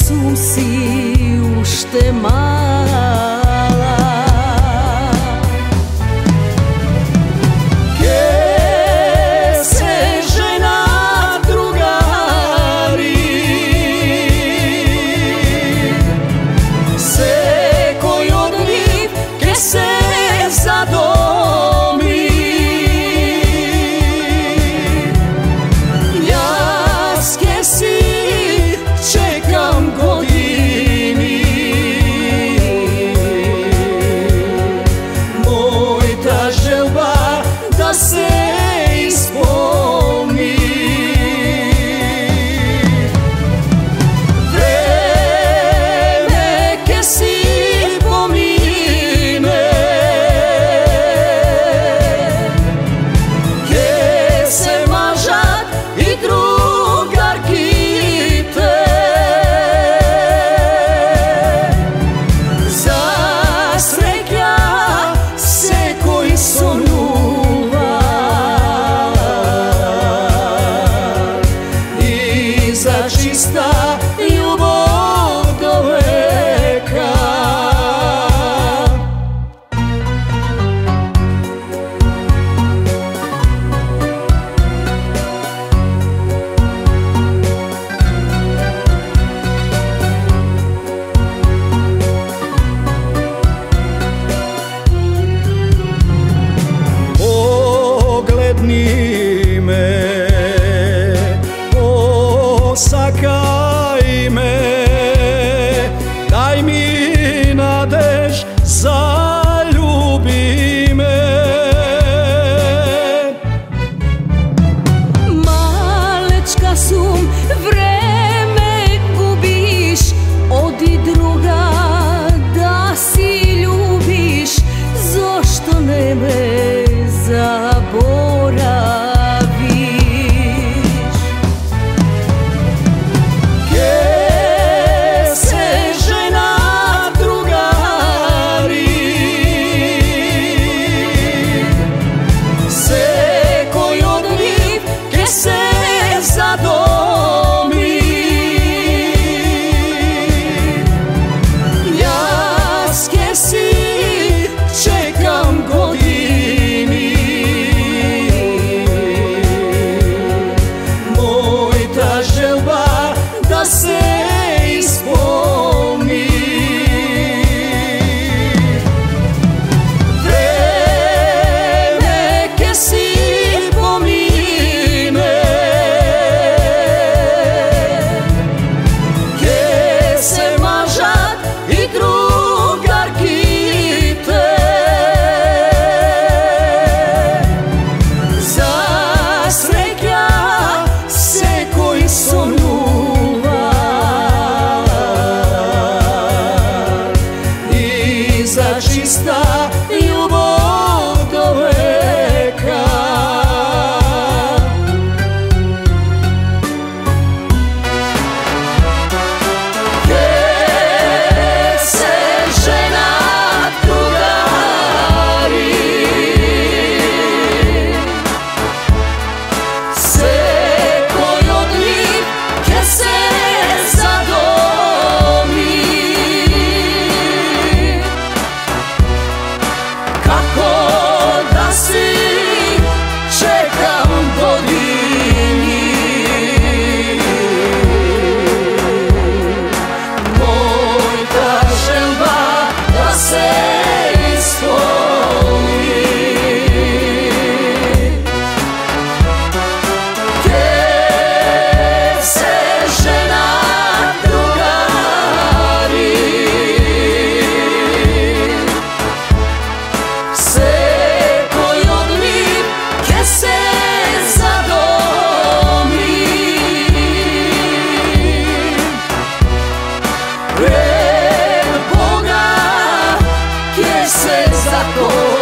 kasum si ušte mala. Ke se žena drugari, se koj odliv ke se zadomi. Jas ke si čekam godini, moj ta želba da se ispolni. Vreme ke si pomine, ke se mažat i drugarki te, zasreća se koji sonuva i za čista ljubav do veka. Pogledni me, osakaj me, daj mi nadež, zaljubi me. Malečka sum, vreme gubiš, odi druga da si ljubiš, zašto ne me zaboraviš? Ke se žena drugari, se koj odliv ke se zadomi. Jas ke si čekam godini, moj ta želba da se ispolni. Vreme ke si pomine, ke se mažat i drugarki te, zasreća se koji sonuva i za čista ljubav do veka. Ke se žena drugari, se koj odliv ke se zadomi. Kako da si čekam godini, moj ta želba da se ispolni. Ke se žena drugari, se koj odliv ke se zadomi. Pred Boga ke se zadomi.